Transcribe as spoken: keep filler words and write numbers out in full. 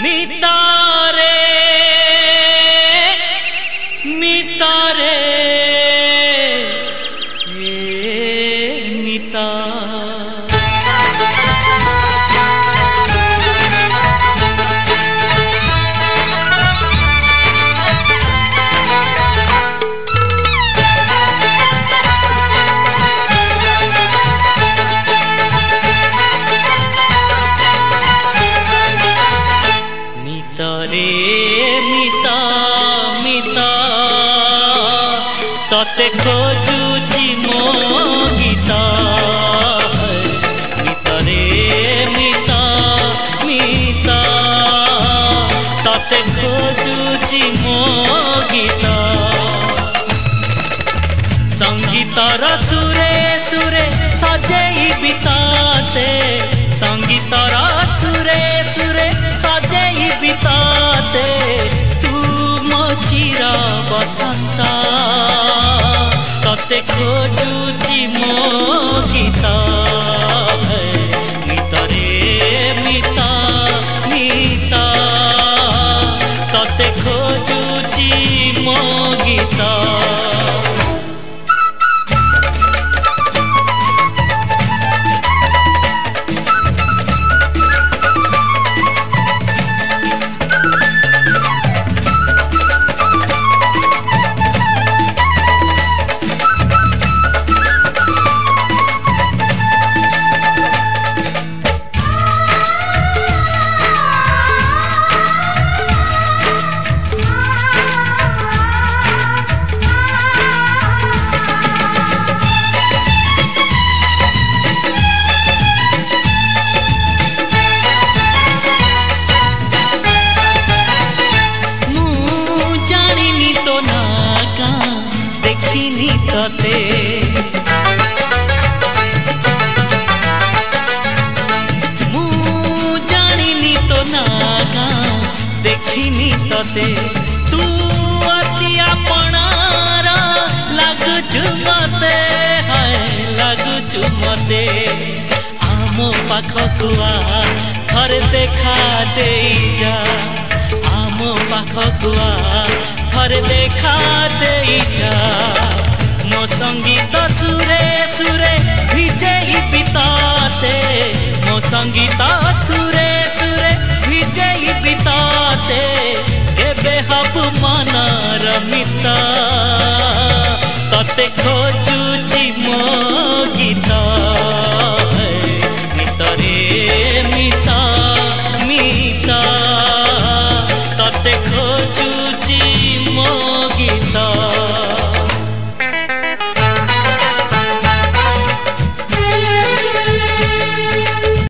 मितारे मितारे ए मिता मितारे मिता मिता तते खोजुची मो गीता मितारे मिता मिता तते खोजुची मो गीता संगीतर सुरे सुरे सजेई बिताते संगीतर सुरे सुरे सजेई बिताते तू मो चिर बसंता तते खोजुची मो गीता मितारे मिता मिता तते खोजुची मो गीता देखिनी तते मु जानिनी तो ना देखिनी तते तू अति अपनारा लागुचु मते हाय लागुचु मते आमो पाखकु आ थरे देखा देई जा आमो पाखकु आ थरे देखा देई जा मो संगीत सुरे सुरे भिजेई बिताते मो संगीत सुरे सुरे भिजेई बिताते केबे हब मनर मिता तते खोजुची मो गीता मितारे मिता मिता तते खोजुची मो